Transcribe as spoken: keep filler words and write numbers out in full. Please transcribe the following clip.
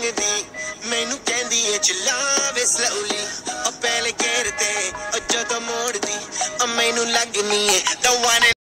ਮੰਗਦੀ ਮੈਨੂੰ ਕਹਿੰਦੀ ਏ ਚਲਾਵੇ ਸਲੋਲੀ ਉਹ ਪਹਿਲੇ ਗੇਰ ਤੇ ਉਹ ਜਦੋਂ ਮੋੜਦੀ ਉਹ ਮੈਨੂੰ ਲੱਗਨੀ ਏ the one and